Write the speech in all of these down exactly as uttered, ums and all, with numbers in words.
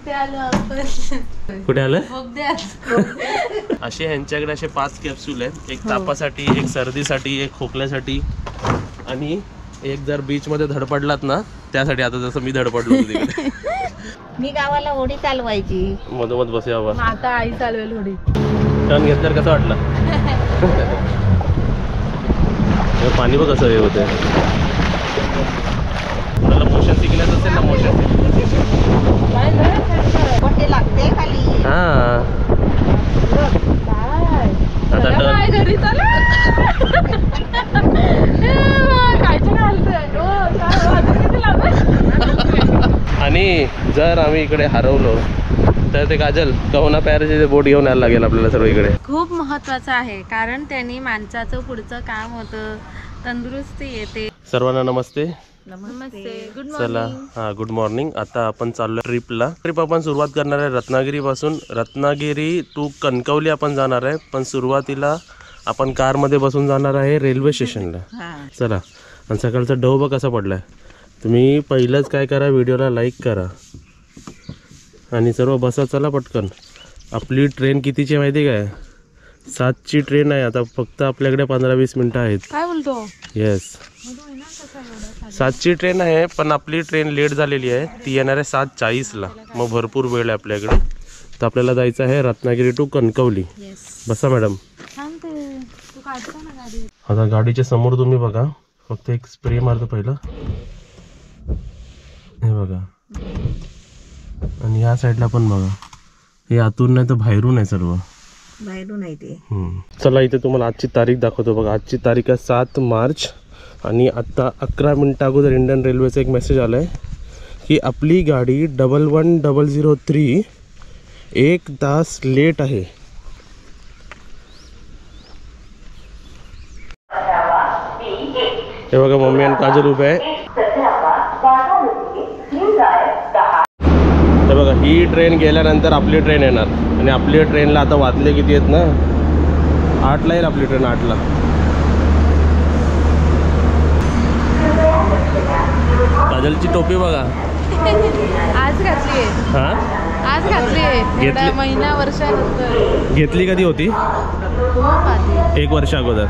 कुठे आलो आपण? कुठे आलं? बोगद्यात. असे यांच्याकडे असे पाच कॅप्सूल आहेत, एक तापासाठी, एक सर्दीसाठी, एक खोकल्यासाठी आणि एक जर बीच मध्ये धडपडलात ना त्यासाठी. आता जसं मी धडपडलो होतो तिकडे. मी गावाला होडी चालवायची. मधोमध बसूया बाबा. आता आई चालवेल होडी. टर्न घेतल्यावर कसं वाटलं? पाणी बघ कसं हे होते. मला मोशन शिकण्यात असेल ना, मोशन कोठे लागते खाली. हा आता टर्न घरी चला. आणि जर आम्ही इकडे हरवलो तर ते काजल कहोना पॅरेचे बोट घेऊन यायला लागेल आपल्याला सर्व इकडे. खूप महत्वाचं आहे कारण त्यांनी माणसाचं पुढचं काम होतं, तंदुरुस्ती येते. सर्वांना नमस्ते. नमस्ते. गुड चला मॉर्निंग. हां गुड मॉर्निंग. आता आपण चाललो ट्रिपला. ट्रिप आपण सुरुवात करणार आहे रत्नागिरीपासून. रत्नागिरी टू कणकवली आपण जाणार आहे, पण सुरुवातीला आपण कारमध्ये बसून जाणार आहे रेल्वे स्टेशनला. चला. आणि सकाळचा डव बघ कसा पडलाय. तुम्ही पहिलंच काय करा, व्हिडिओला लाईक करा आणि सर्व बसा. चला पटकन. आपली ट्रेन कितीची माहिती काय? सातची ट्रेन आहे. आता फक्त आपल्याकडे पंधरा वीस मिनटं आहेत. काय बोलतो? येस, सातची ट्रेन आहे, पण आपली ट्रेन लेट झालेली आहे. ती येणार आहे सात चाळीसला. मग भरपूर वेळ आहे आपल्याकडे. तर आपल्याला जायचं आहे रत्नागिरी टू कणकवली. बसा मॅडम. आता गाडीच्या समोर तुम्ही बघा, फक्त एक स्प्रे मारतो पहिला. हे बघा. आणि या साईडला पण बघा. हे आतून नाही तर बाहेरून आहे सर्व. बाहेरून आहे ते. चला इथे तुम्हाला आजची तारीख दाखवतो बघा. आजची तारीख आहे सात मार्च. आणि आत्ता अकरा मिनटं अगोदर इंडियन रेल्वेचा एक मेसेज आला आहे की आपली गाडी double one double zero three एक तास लेट आहे. हे बघा मम्मी आणि काजल उभे आहे. हे बघा ही ट्रेन गेल्यानंतर आपली ट्रेन येणार. आणि आपली ट्रेनला आता वाजले किती आहेत ना, आठला येईल आपली ट्रेन. आठला. काजलची टोपी बघा आज घातली आहे. हा आज घातली आहे. घेतली. महिना वर्षानंतर घेतली. कधी होती? खूप आधी. एक वर्ष अगोदर.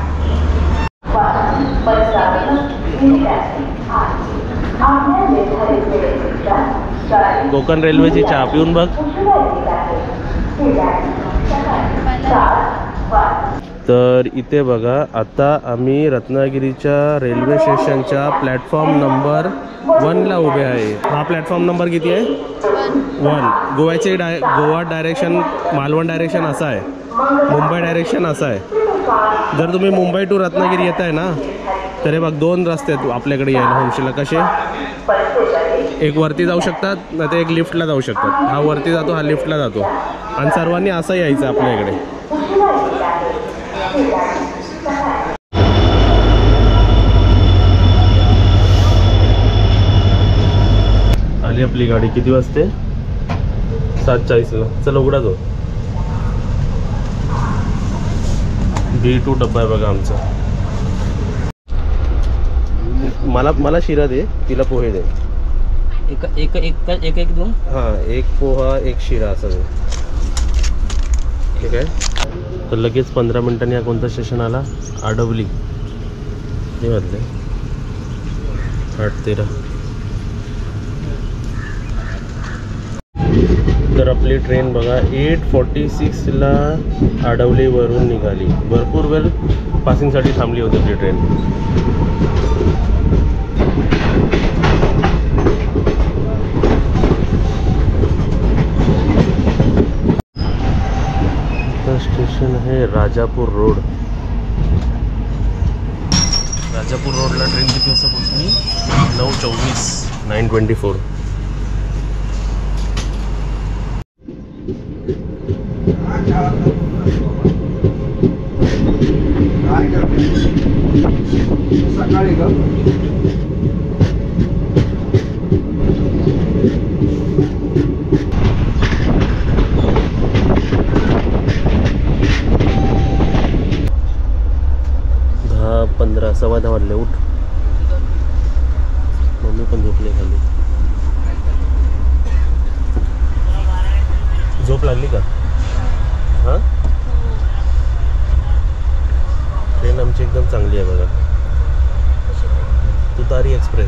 कोकण रेल्वेची चहा पिऊन बघ. तर इथे बघा, आता आम्ही रत्नागिरीच्या रेल्वे स्टेशनच्या प्लॅटफॉर्म नंबर वनला उभे आहे. हा प्लॅटफॉर्म नंबर किती आहे? वन. गोव्याचे डाय गोवा डायरेक्शन, मालवण डायरेक्शन असं आहे, मुंबई डायरेक्शन असं आहे. जर तुम्ही मुंबई टू रत्नागिरी येत आहे ना, तर हे बघ दोन रस्ते आहेत आपल्याकडे यायला होमस्टेला. कसे? एक वरती जाऊ शकतात, नाही तर एक लिफ्टला जाऊ शकतात. हा वरती जातो, हा लिफ्टला जातो. आणि सर्वांनी असं यायचं आपल्या इकडे. आली आपली गाडी. किती वाजते? सात चाळीसला. चला उघडा तो. बी टू डब्बा आहे बघा आमचा. मला मला शिरा दे, तिला पोहे दे. एक एक एक एक एक दोन. हां एक पोहा एक शिरा असं दे. ठीक आहे. तर लगेच पंधरा मिनिटांनी हा कोणता स्टेशन आला? आडवली. हे वाजले आठ तेरा. तर आपली ट्रेन बघा एट फोर्टी सिक्सला आडवलीवरून निघाली. भरपूर वेळ पासिंगसाठी थांबली होती आपली ट्रेन. स्टेशन आहे राजापूर रोड. राजापूर रोडला ट्रेन किती वाजता पोहोचली? नऊ चोवीस. Nine twenty four. सकाळी का? दहा पंधरा सव्वा दहा वाजले. उठ. मम्मी पण झोपले खाली. लागली का? हां ट्रेन आमची एकदम चांगली आहे बघा. तुतारी एक्सप्रेस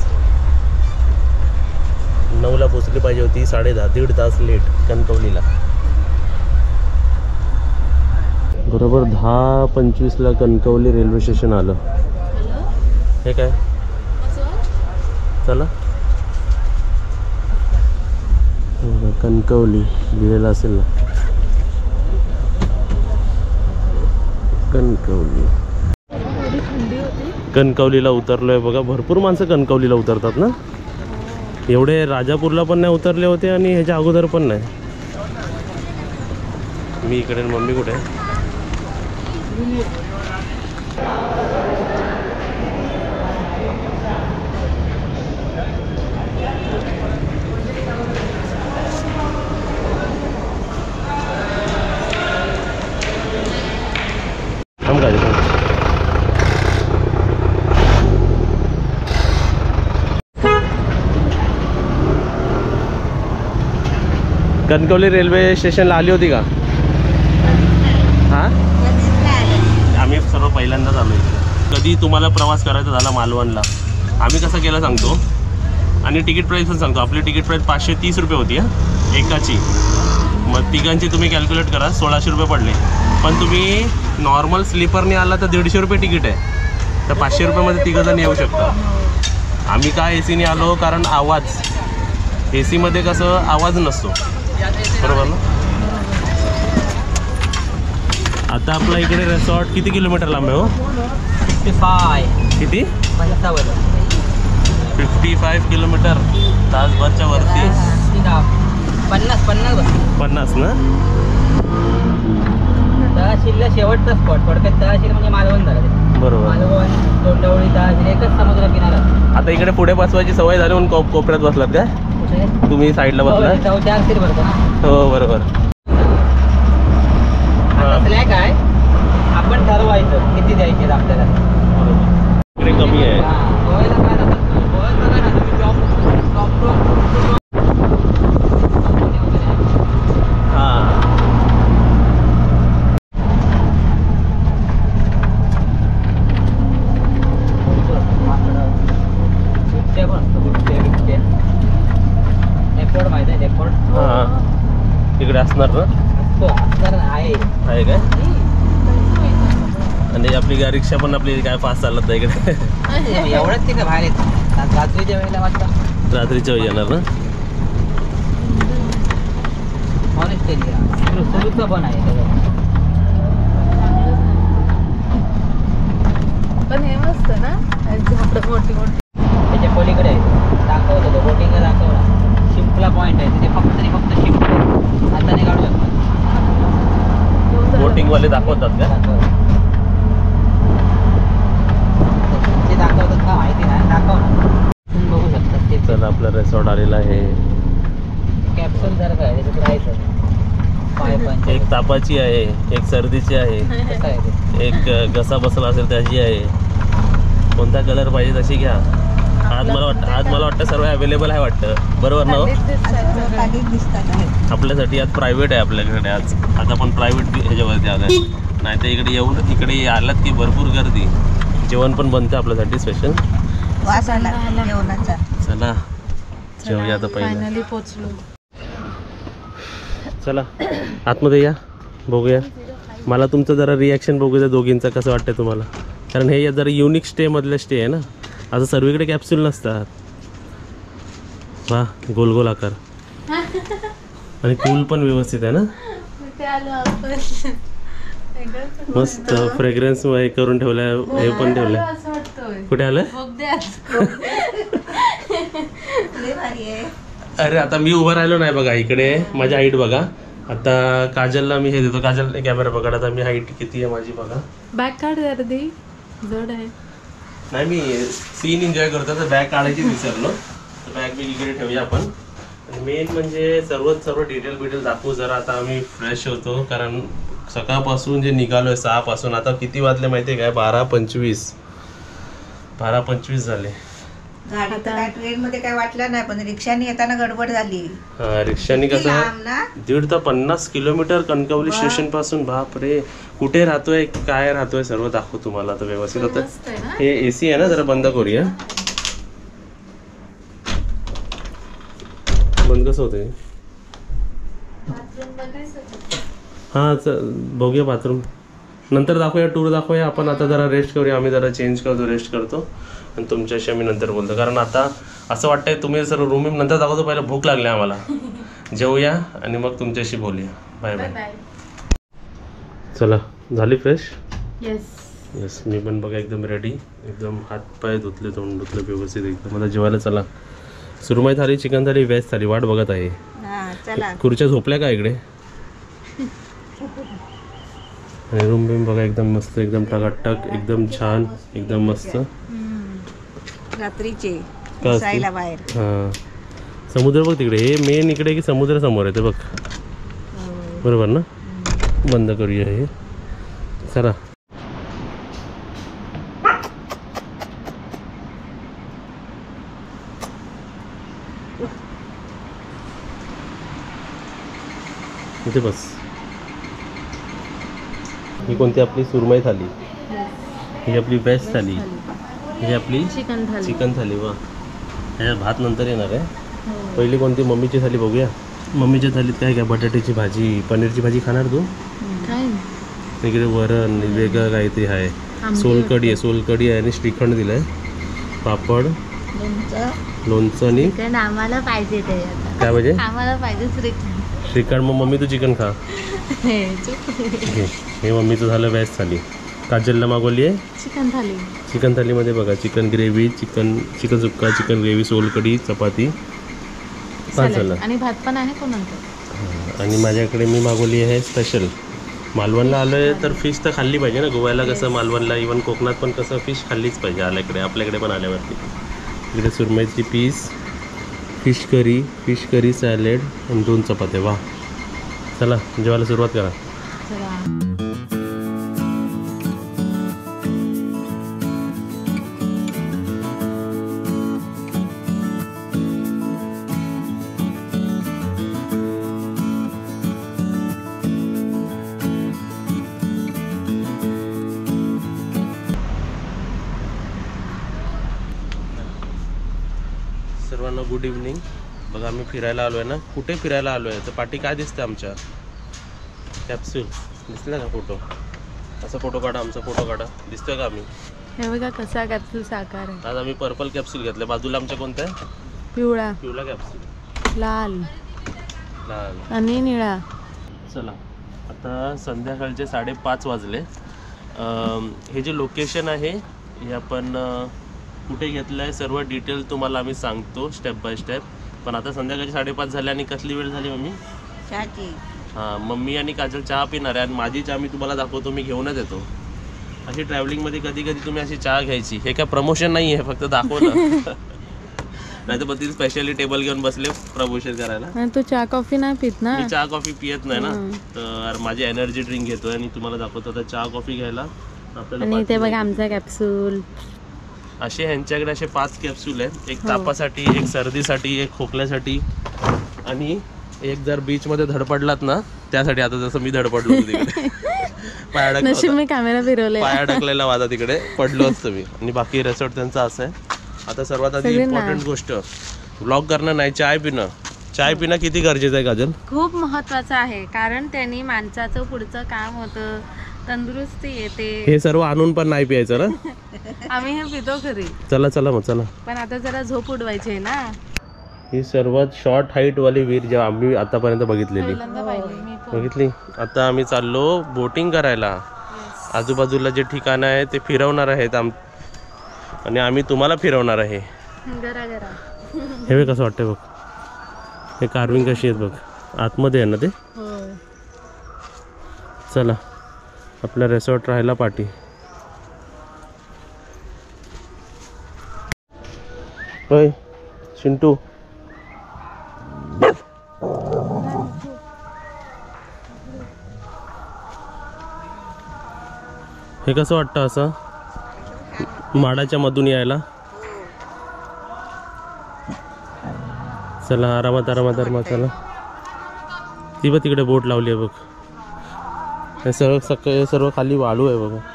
नऊला पोचली पाहिजे होती, साडे दहा दीड तास लेट कणकवलीला. बरोबर दहा पंचवीसला कणकवली रेल्वे स्टेशन आलं. हे काय चला कणकवली लिहिलेलं असेल ना, कणकवली. कणकवलीला उतरलोय बघा. भरपूर माणसं कणकवलीला उतरतात ना. एवढे राजापूरला पण नाही उतरले होते आणि ह्याच्या अगोदर पण नाही. मी इकडे, मम्मी कुठे आहे? थांब काय कणकवली रेल्वे स्टेशनला आली होती का? हां आम्ही सर्व पहिल्यांदाच आलो इकडे. कधी तुम्हाला प्रवास करायचा झाला मालवणला, आम्ही कसं केलं सांगतो. आणि तिकीट प्राईस पण सांगतो. आपली तिकीट प्राईस पाचशे तीस रुपये होती हां एकाची. मग तिघांची तुम्ही कॅल्क्युलेट करा, सोळाशे रुपये पडले. पण तुम्ही नॉर्मल स्लीपरने आला तर दीडशे रुपये तिकीट आहे. तर पाचशे रुपयामध्ये तिघंजण येऊ शकता. आम्ही काय ए सीने आलो कारण आवाज, ए सीमध्ये कसं आवाज नसतो, बरोबर ना. आता आपला इकडे रिसॉर्ट किती किलोमीटर लांब आहे हो? फिफ्टी फाय किती? पंचावन्न फिफ्टी फाईव्ह किलोमीटर, तासभरच्या वरती. पन्नास पन्नास बस पन्नास ना. तहसीलला शेवटचा स्पॉट थोडक्यात. तहसील म्हणजे मालवण झालं ते. बरोबर. मालवण तोंडवळी तहसील एकच समुद्र किनारा. आता इकडे पुढे बसवायची सवय झाली म्हणून कोप कोपऱ्यात बसलात का कुठे? तुम्ही? साईडला बसला. जाऊ चार सीट भरतो ना. हो बरोबर. असल्या काय आपण ठरवायचं किती द्यायचे आपल्याला. इकडे कमी आहे. गोव्याला काय जातात? गोव्यात बघा ना तुम्ही जॉब जॉब हां रेकॉर्ड माहिती आहे? रेकॉर्ड हां तिकडे असणार ना. आहे आहे काय? आणि आपली गाडी रिक्षा पण आपली काय फास्ट चालत नाही इकडे. एवढंच ते का बाहेर येत रात्रीच्या वेळेला वाटतं. रात्रीच्या वेळी येणार ना. सुरूचं पण आहे पण हे मस्त ना झाडं मोठी मोठी. त्याच्या पलीकडे आहे दाखवलं तो बोटिंगला दाखवला. शिंपला पॉईंट आहे तिथे फक्त तरी फक्त शिंप हाताने काढू शकतो. बोटिंग वाले दाखवतात का? ते दाखवतात का माहिती नाही. दाखव ना तुम्ही बघू शकता. ते चला आपलं रिसॉर्ट आलेला आहे. कॅप्सूल सारखं आहे त्याच्यात राहायचं. पाय पण एक तापाची आहे, एक सर्दीची आहे, कसं आहे ते? एक घसा बसला असेल त्याची आहे. कोणता कलर पाहिजे तशी घ्या. आज मला वाटतं आज मला वाटतं सर्व अवेलेबल आहे वाटतं, बरोबर ना. आपल्यासाठी आज प्रायव्हेट आहे आपल्याकडे. आज आता पण प्रायव्हेट ह्याच्यावरती आलं आहे. नाही तर इकडे येऊन इकडे आलात की भरपूर गर्दी. जेवण पण बनतं आपल्यासाठी स्पेशल. चला जेवूया आता पहिलं. फायनली पोचलो. चला आतमध्ये या, बघूया. मला तुमचं जरा रिॲक्शन बघूया दोघींचं कसं वाटतं तुम्हाला. कारण हे जरा युनिक स्टे मधले स्टे आहे ना. असं सर्वीकडे कॅप्सूल नसतात. वा गोल गोल आकार आणि पूल पण व्यवस्थित आहे ना. मस्त फ्रेग्रन्स हे करून ठेवलंय. हे पण ठेवलंय. कुठे आलं? अरे आता मी उभं राहिलो नाही बघा. इकडे माझी हाईट बघा. आता काजलला मी हे देतो. काजल कॅमेरा बघा. आता मी हाईट किती आहे माझी बघा. बॅग काढ अर्धी जड आहे. नाही मी सीन एन्जॉय करतो तर बॅग काढायची विसरलो. तर बॅग मी इकडे ठेवूया आपण. मेन म्हणजे सर्वच सर्व डिटेल बिटेल दाखवू जरा. आता आम्ही फ्रेश होतो कारण सकाळपासून जे निघालोय सहापासून आता किती वाजले माहिती आहे काय? बारा पंचवीस बारा पंचवीस झाले. गाडी तर काय ट्रेन मध्ये काय वाटलं नाही, पण रिक्षाने येताना गडबड झाली. हा रिक्षाने किती कसं लांब ना. दीड ते पन्नास किलोमीटर कणकवली स्टेशन पासून. बाप रे, कुठे राहतोय काय राहतोय सर्व दाखवू तुम्हाला आता व्यवस्थित. होतं हे एसी आहे ना, जरा बंद करूया. बंद कसं होतंय? हा चल बघूया बाथरूम नंतर दाखवूया, टूर दाखवूया आपण. आता जरा रेस्ट करूया, आम्ही जरा चेंज करतो, रेस्ट करतो आणि तुमच्याशी आम्ही नंतर बोलतो. कारण आता असं वाटतंय तुम्ही सर्व रूम नंतर दाखवतो, पहिला भूक लागली आम्हाला. जेवूया आणि मग तुमच्याशी बोलूया. Bye bye. चला झाली फ्रेश? येस येस, मी पण बघा एकदम रेडी, एकदम हात पाय धुतले, तोंड धुतले व्यवस्थित एकदम. मला जेवायला चला. सुरमई थाली, चिकन थाली, व्हेज थाली वाट बघत आहे. हा चला. खुर्च्या झोपल्या का इकडे? आणि रूम बिम बघा एकदम मस्त, एकदम टकाटक, एकदम छान, एकदम मस्त. रात्रीचे का बसायला बाहेर. हां समुद्र बघ तिकडे, हे मेन इकडे की समुद्र समोर आहे ते बघ. बरोबर ना? बंद करूया हे. चला इथे बस. ही कोणती आपली सुरमई थाली, ही आपली व्हेज थाली, ही आपली चिकन थाली. चिकन थाली. वा ह्या भात नंतर येणार आहे. पहिली कोणती मम्मीची थाली बघूया. मम्मीच्या थालीत काय काय, बटाट्याची भाजी, पनीरची भाजी खाणार तू? काय इकडे वरण वेगळं काहीतरी आहे, सोलकढी आहे, सोलकढी आहे आणि श्रीखंड दिलं आहे, पापड, लोणचं आणि चिकन आम्हाला पाहिजे ते आता. काय पाहिजे? आम्हाला पाहिजे श्रीखंड. श्रीखंड. मग मम्मी तू चिकन खा. घे. हे मम्मीचं झालं व्हेज थाली. काजलला मागवली आहे चिकन थाली. चिकन थालीमध्ये बघा chicken gravy, chicken chicken sukka, chicken gravy, solkadhi, chapati, पाच झालं आणि भात पण आहे कोणाचं. आणि माझ्याकडे मी मागवली आहे स्पेशल. मालवणला आलो आहे तर फिश तर खाल्ली पाहिजे ना. गोव्याला कसं, मालवणला इवन कोकणात पण कसं फिश खाल्लीच पाहिजे आल्याकडे, आपल्याकडे पण आल्यावरती. इकडे सुरमईची piece, fish curry, fish curry salad आणि दोन चपात्या. वा चला जेवायला सुरुवात करा. सर्वांना गुड इव्हनिंग. बघा आम्ही फिरायला आलो आहे ना. कुठे फिरायला आलो आहे तर पाठी काय दिसतं आमच्या? कॅप्सूल दिसला का? फोटो असा फोटो काढा, आमचा फोटो काढा. दिसतोय का? आम्ही हे बघा कसा कॅप्सूल साकार आहे. आज आम्ही पर्पल कॅप्सूल घेतलं. बाजूला आमच्या कोणत्या? पिवळा, पिवळा कॅप्सूल, लाल लाल आणि निळा. चला आता संध्याकाळचे साडेपाच वाजले. हे जे लोकेशन आहे हे आपण कुठे घेतलं आहे सर्व डिटेल तुम्हाला आम्ही सांगतो स्टेप बाय स्टेप. पण आता संध्याकाळी साडेपाच झाले आणि कसली वेळ झाली मम्मी? चहाची. हां मम्मी आणि काजल चहा पिणार आहे आणि माझी चहा मी तुम्हाला दाखवतो, मी घेऊनच येतो. अशी ट्रॅव्हलिंगमध्ये कधी कधी तुम्ही अशी चहा घ्यायची. हे काय प्रमोशन नाही आहे, फक्त दाखवलं. नाही तर ती स्पेशली टेबल घेऊन बसले प्रमोशन करायला. तू चहा कॉफी नाही पित ना? मी चहा कॉफी पियत नाही ना, तर माझी एनर्जी ड्रिंक घेतोय आणि तुम्हाला दाखवतो. आता चहा कॉफी घ्यायला आपल्याला. आणि ते बघा आमचा कॅप्सूल. असे ह्यांच्याकडे असे पाच कॅप्सूल आहेत. एक तापासाठी, एक सर्दीसाठी, एक खोकल्यासाठी आणि एक जर बीच मध्ये धडपडलात ना त्यासाठी. आता जसं मी धडपडलो होतो तिकडे, पाय अडकला, मी कॅमेरा फिरवले, पाय अडकलेला माझा तिकडे, पडलो असतो मी. आणि बाकी रिसॉर्ट त्यांचा असं आहे. आता सर्वात आधी इम्पॉर्टंट गोष्ट व्लॉग करणं नाही, चाय पिणं. चाय पिणं किती गरजेचं आहे काजल? खूप महत्वाचं आहे, कारण त्यांनी माणसाचं पुढचं काम होतं, तंदुरुस्ती येते. हे सर्व आणून पण नाही प्यायचं ना. आम्ही हे पितो घरी. चला चला मग चला. पण आता जरा झोप उडवायची आहे ना. ही सर्वात शॉर्ट हाईट वाली विहीर जेव्हा आम्ही आतापर्यंत बघितलेली पहिल्यांदा पाहिली मी पण. बघितली. आता आम्ही चाललो बोटिंग करायला. आजूबाजूला जे ठिकाणं आहे ते फिरवणार आहेत आम आणि आम्ही तुम्हाला फिरवणार आहे. गरा गरा. हे बघ कसं वाटतंय बघ. हे कार्विंग कशी आहेत बघ, आतमध्ये आहे ना ते. चला आपल्या रिसॉर्ट राहायला पाठी. होय चिंटू, हे कसं वाटतं असं माडाच्या मधून यायला? चला आरामात आरामात आरामात चला. ती बघ तिकडे बोट लावली आहे बघ. हे सर्व सकाळी सर्व खाली वाळू आहे बघा.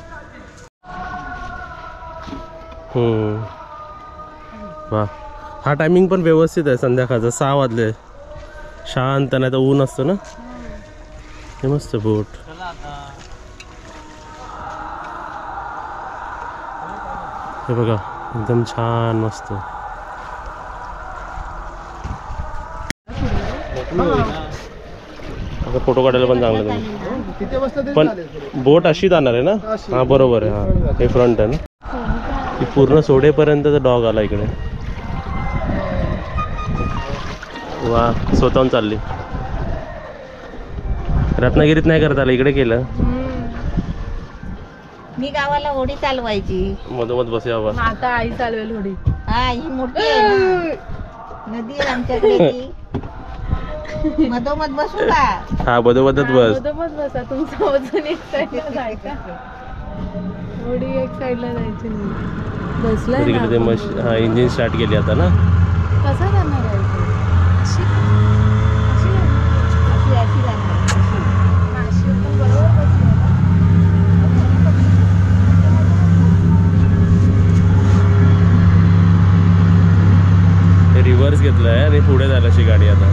हम्म वा, हा टायमिंग पण व्यवस्थित आहे संध्याकाळचा. सहा वाजले, शांत, नाही तर ऊन असतं ना. हे मस्त बोट. हे बघा एकदम छान मस्त. आता फोटो काढायला पण चांगलं आहे. पण बोट अशी जाणार आहे ना. हा बरोबर आहे. हा हे फ्रंट आहे ना. ती पूर्ण सोडेपर्यंत डॉग आला इकडे. वा, स्वतःहून चालली. रत्नागिरीत नाही करता आलं, इकडे केलं. मी गावाला होडी चालवायची. मधोमध बसूया बा. आता आई चालवेल होडी. हा, ही मोठी आहे ना. नदी आहे आमच्याकडे ती. मधोमध बसू का? हा मधोमधच बस. मधोमध बसा. तुमचं वजन एक साईडला जायचं, होडी एक साईडला जायची नाही. बसलाय तिकडे ते मश हा इंजिन स्टार्ट केली आता ना. कसा जाणार आहे? अशी अशी जाणार. रिव्हर्स घेतलाय आणि पुढे झाला अशी गाडी आता.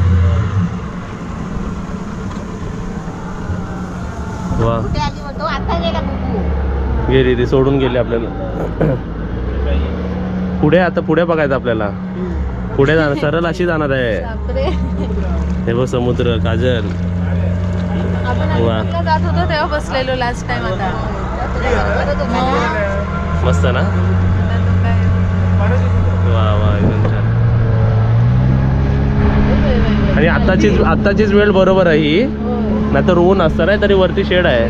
वा, कुठे आली म्हणतो? आता गेला बुबू. गेली ती, सोडून गेली आपल्याला. पुढे आता पुढे बघायचं आपल्याला. पुढे जाणार, सरळ अशी जाणार आहे. बापरे. हे बघ समुद्र, काजल. आपण वा, आईला जात होतो तेव्हा बसलेलो लास्ट टाइम. आता मस्त ना. वा वा, एकदम छान. आणि आताचीच आताचीच वेळ बरोबर आहे ही. नाही तर ऊन असतं नाही तरी वरती शेड आहे.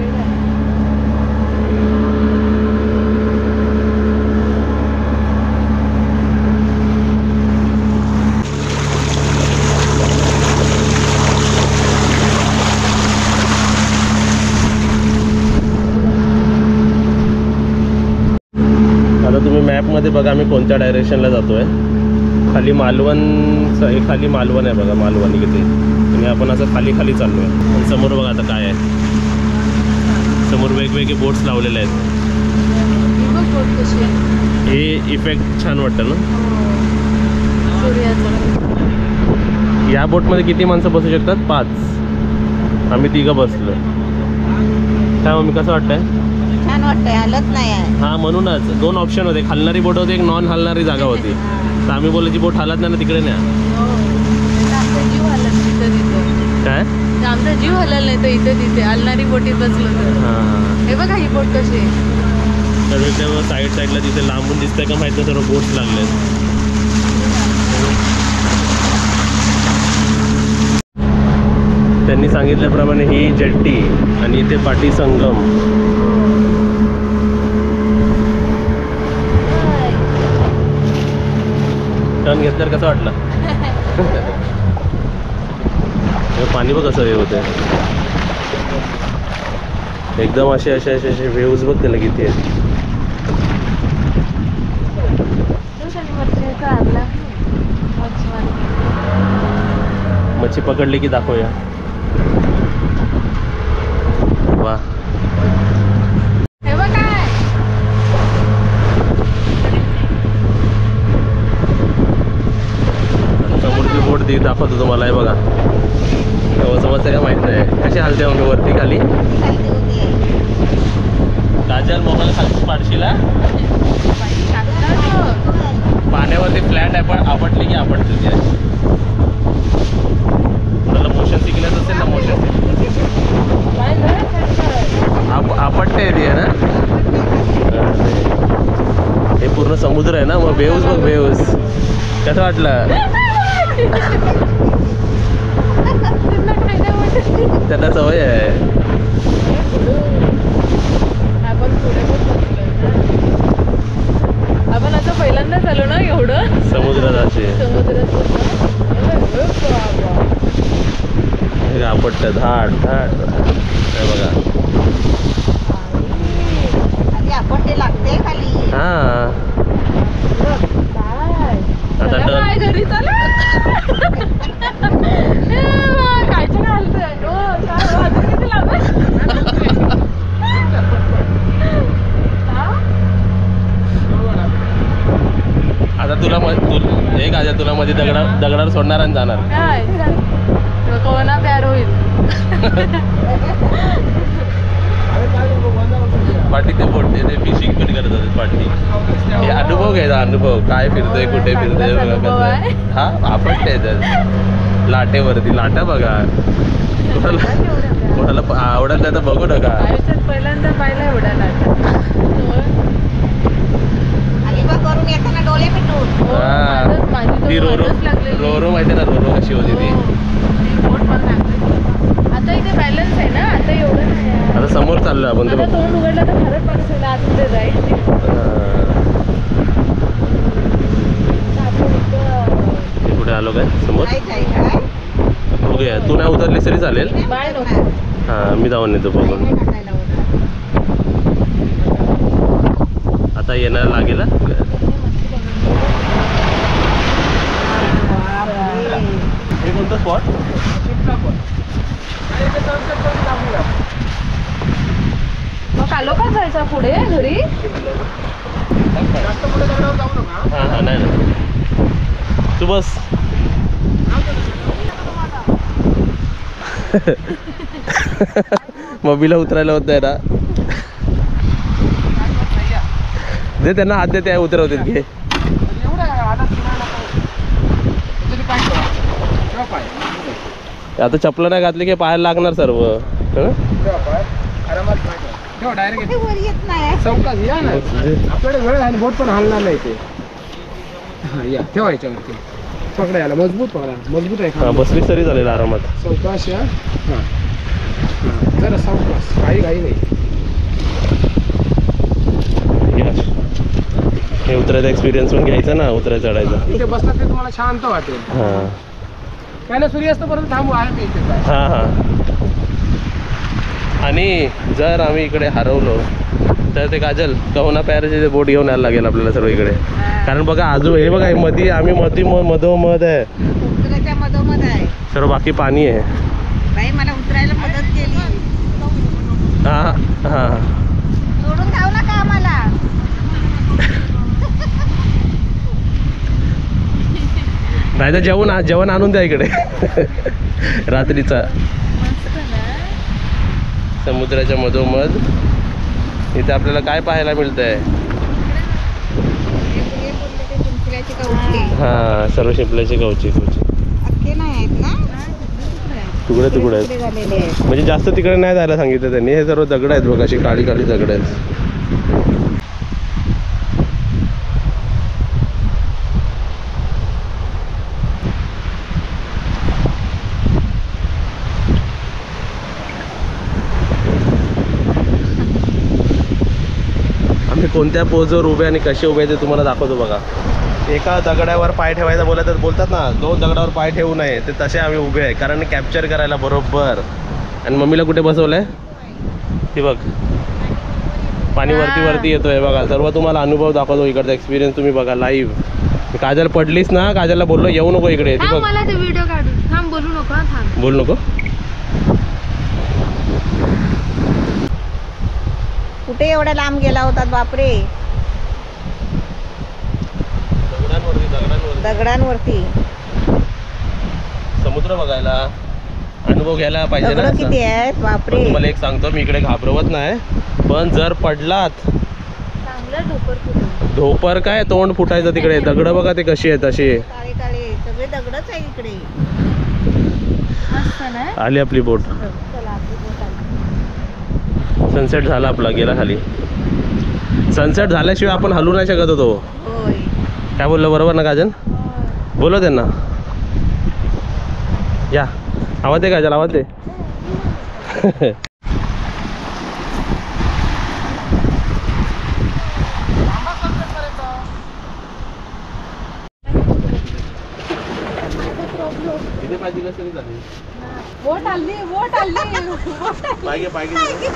आता तुम्ही मॅपमध्ये बघा आम्ही कोणत्या डायरेक्शनला जातोय. खाली मालवण, हे खाली मालवण आहे बघा, मालवण इथे. आणि आपण असं खाली खाली चाललोय. आणि समोर बघा आता काय आहे. समोर वेगवेगळे बोट्स लावलेले आहेत. हे इफेक्ट छान वाटतं ना. या बोटमध्ये किती माणसं बसू शकतात? पाच. आम्ही तिघं बसलो. काय मम्मी, कसं वाटतंय? छान वाटतंय. हलत नाही आहे. हा म्हणूनच दोन ऑप्शन होते. हलणारी बोट होती, एक नॉन हलणारी जागा होती. तर आम्ही बोलायची बोट हलत नाही ना, तिकडे न्या. आमचा जीव हलत तिथं तिथं. काय आमचा जीव हलल नाही तर इथे तिथे हलणारी बोटीत बसलो तर. हां, हे बघा ही बोट कशी आहे. तर तेव्हा साईड साईडला तिथे लांबून दिसतंय का माहिती, सर्व बोट्स लागले. त्यांनी सांगितल्याप्रमाणे ही जेट्टी आणि इथे पाटी संगम. टर्न घेतल्यावर कसं वाटलं? पाणी बघ कसं हे होतं. एकदम असे असे असे असे व्ह्यूज बघ त्याला किती आहेत. मच्छी पकडली की दाखवूया. वा, हे बघ काय. समोरची बोट ती दाखवतो तुम्हाला. हे बघा, समजतं का माहित नाही. कशी हालते मग वरती खाली. काजल मोबाईल खाली पाडशीला. पाण्यावरती फ्लॅट आहे पण आपटली की आपटते ती. मला मोशन शिकण्याचं असेल ना, मोशन आप आपटते ती आहे ना. हे पूर्ण समुद्र आहे ना, मग वेव्स बघ वेव्स. कसं वाटलं? त्यांना सवय आहे. आपण पुढे पण आपण आता पहिल्यांदाच आलो ना एवढं समुद्रात असे समुद्रात. आपटत धाड धाड. हे बघा, आपण ते लागते खाली. हा आता घरी चला. मध्ये दगडा दगडावर सोडणार आणि जाणार. काय कोणा प्यार होईल. पाठी ते बोटते ते फिशिंग पण करत होते पाठी. हे अनुभव घ्यायचा अनुभव काय फिरतोय कुठे फिरतोय बघा कसं. हा आपण त्याच्यात लाटेवरती लाटा बघा. कोणाला कोणाला आवडत नाही तर बघू नका. आयुष्यात पहिल्यांदा पाहिला एवढा लाटा. अलिबाग करून येताना डोळे मिटून. हो, हा. माझंच- माझी ती तर रोरो मदत लागलेली. रोरो माहिती ना रोरो कशी होती ती. हो, ती बोट पण लागली. आता इथे बॅलन्स आहे ना, आता एवढं नाही आहे. आता समोर चाललो आपण ते आता बघ. तोंड उघडलं तर खरंच पाणी आतमध्ये जाईल. ते कुठे आलो काय समोर जायचं आहे काय? बघूया. तू नाही उतरली तरी चालेल. बाय नको. हा मी जाऊन येतो बघून. नाही टाकायला होतं. आता येणार लागेल हा. हे कोणतं स्पॉट? मग कालोखात जायचा पुढे घरी. हा हा नाही ना तू बस. मम्मीला उतरायला होत नाही ना. दे त्यांना हात दे. त्या उतरवतील घे. आता चपला नाही घातली की पायाला लागणार सर्व. हं? ते वर येत नाही. चौकात या ना आपल्याकडे वेळ आहे बोट पण हलणार नाही ते. हा या ठेवा याच्यावरती पकडा याला मजबूत पकडा मजबूत आहे हा का बसली तरी चालेल आरामात. चौकाश या हां हां जरा चौकाश काही काही नाही. Yes. हे उतरायचा एक्सपिरियन्स पण घ्यायचा ना उतरायचा चढायचा. इथे बसला ते तुम्हाला शांत वाटेल. हा काय ना सूर्यास्तपर्यंत थांबू आहे मी इथे काय. हा हा आणि जर आम्ही इकडे हरवलो तर ते काजल कहोना प्यारेचे बोट घेऊन यायला लागेल आपल्याला सर्व इकडे. कारण बघा आजू हे बघा मध्ये आम्ही मधी मधोमध आहे उतरायच्या मधोमध आहे. सर्व बाकी पाणी आहे. बाई मला उतरायला मदत केली. हा हा सोडून जाऊ नका आम्हाला. नाही तर जेवण जेवण आणून द्या इकडे. रात्रीचा समुद्राच्या मधोमध इथे आपल्याला काय पाहायला मिळतंय. हे बोलले ते चिंचल्याची कवची. हा सर्व शिंपल्याचे कवची कवची अख्खे नाही आहेत ना. तुकडे तुकडे आहेत. तुकडे झालेले आहेत. म्हणजे जास्त तिकडे नाही जायला सांगितलं त्यांनी. हे सर्व दगड आहेत बघ अशी काळी काळी दगड आहेत. आम्ही कोणत्या पोजवर उभे आणि कसे उभे ते तुम्हाला दाखवतो बघा. एका दगडावर पाय ठेवायचा बोलत तर बोलतात ना दोन दगडावर पाय ठेवू नये ते तसे आम्ही उभे आहे कारण कॅप्चर करायला बरोबर. आणि मम्मीला कुठे बसवलंय ती बघ पाणी वरती वरती येतोय बघा. सर्व तुम्हाला अनुभव दाखवतो इकडचा एक्सपिरियन्स तुम्ही बघा लाईव्ह. काजल पडलीस ना काजलला बोललो येऊ नको इकडे. ती बघ मला ते व्हिडिओ काढू. थांब बोलू नको. थांब बोल नको. कुठे एवढ्या लांब गेला होतात बापरे. दगडांवरती दगडांवरती दगडांवरती समुद्र बघायला अनुभव घ्यायला पाहिजे ना दगड असा. किती आहेत पण बापरे. तुम्हाला एक सांगतो मी इकडे घाबरवत नाही पण जर पडलात चांगलं ढोपर कुठं. ढोपर काय तोंड फुटायचं तिकडे. दगड बघा ते कशी आहेत अशी. काळे काळे सगळे दगडच आहे इकडे. मस्त ना. आली आपली बोट. चला आपली बोट आली. सनसेट झाला आपला गेला खाली. सनसेट झाल्याशिवाय आपण हलू नाही शकत होतो. होय. काय बोललो बरोबर ना काजल. बोलो त्यांना या आवाज दे काजल आवाज दे. बोट आली बोट आली. पाहिजे पाहिजे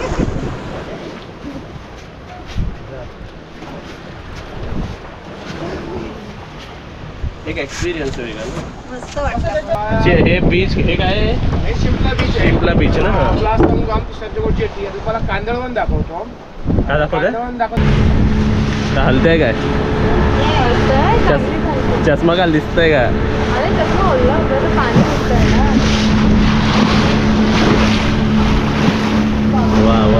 एक एक्सपिरियन्स वेगळा ना. मस्त वाटतं. जे हे बीच हे काय आहे? हे शिमला बीच आहे. शिमला बीच ना. आपला असता मग आमची सज्जगोड जेटी आहे. तुम्हाला कांदळवन दाखवतो. काय दाखवतंय कांदळवन दाखवतो. हलतंय काय चांगली चष्मा घाल दिसतंय का? अरे चष्मा ओढला होता तर पाणी सुटतंय ना. वा वा.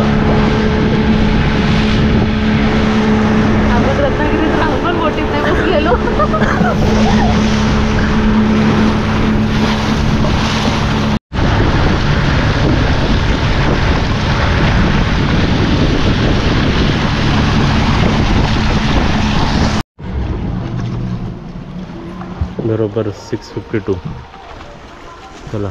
आपण रत्नागिरीत राहून पण बोटीत नाही बसलेलो. बरोबर सिक्स फिफ्टी टू. चला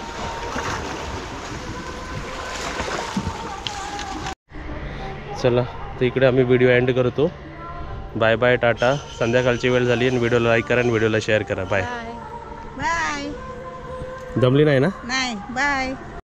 चला तर इकडे आम्ही व्हिडिओ एंड करतो. बाय बाय टाटा. संध्याकाळची वेळ झाली आणि व्हिडिओला लाईक करा आणि व्हिडिओला शेअर करा. बाय. बाय. दमली नाही ना? नाही बाय.